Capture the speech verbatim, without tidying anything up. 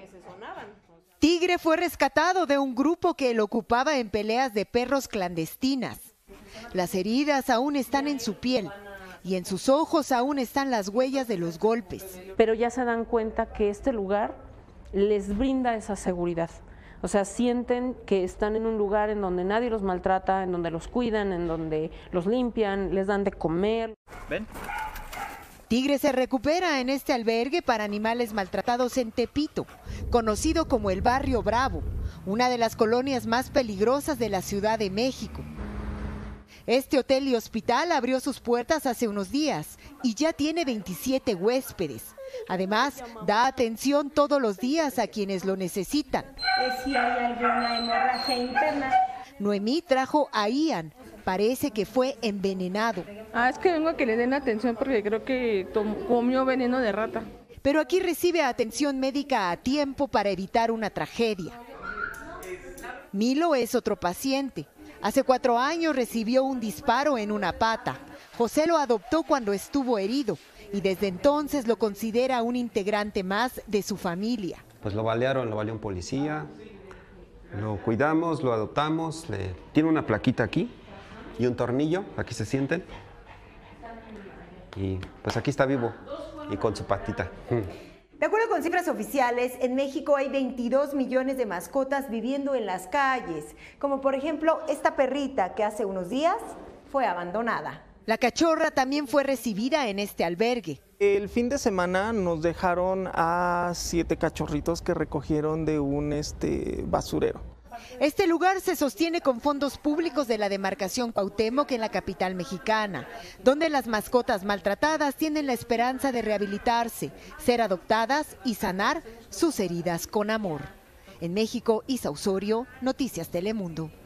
Tigre fue rescatado de un grupo que lo ocupaba en peleas de perros clandestinas. Las heridas aún están en su piel y en sus ojos aún están las huellas de los golpes. Pero ya se dan cuenta que este lugar les brinda esa seguridad. O sea, sienten que están en un lugar en donde nadie los maltrata, en donde los cuidan, en donde los limpian, les dan de comer. ¿Ven? Tigre se recupera en este albergue para animales maltratados en Tepito, conocido como el Barrio Bravo, una de las colonias más peligrosas de la Ciudad de México. Este hotel y hospital abrió sus puertas hace unos días y ya tiene veintisiete huéspedes. Además, da atención todos los días a quienes lo necesitan. Si hay alguna hemorragia interna. Noemí trajo a Ian. Parece que fue envenenado. Ah, es que vengo a que le den atención porque creo que comió veneno de rata. Pero aquí recibe atención médica a tiempo para evitar una tragedia. Milo es otro paciente. Hace cuatro años recibió un disparo en una pata. José lo adoptó cuando estuvo herido y desde entonces lo considera un integrante más de su familia. Pues lo balearon, lo baleó un policía, lo cuidamos, lo adoptamos, le... tiene una plaquita aquí y un tornillo, aquí se sienten, y pues aquí está vivo y con su patita. De acuerdo con cifras oficiales, en México hay veintidós millones de mascotas viviendo en las calles, como por ejemplo esta perrita que hace unos días fue abandonada. La cachorra también fue recibida en este albergue. El fin de semana nos dejaron a siete cachorritos que recogieron de un este, basurero. Este lugar se sostiene con fondos públicos de la demarcación Cuauhtémoc en la capital mexicana, donde las mascotas maltratadas tienen la esperanza de rehabilitarse, ser adoptadas y sanar sus heridas con amor. En México, Isa Osorio, Noticias Telemundo.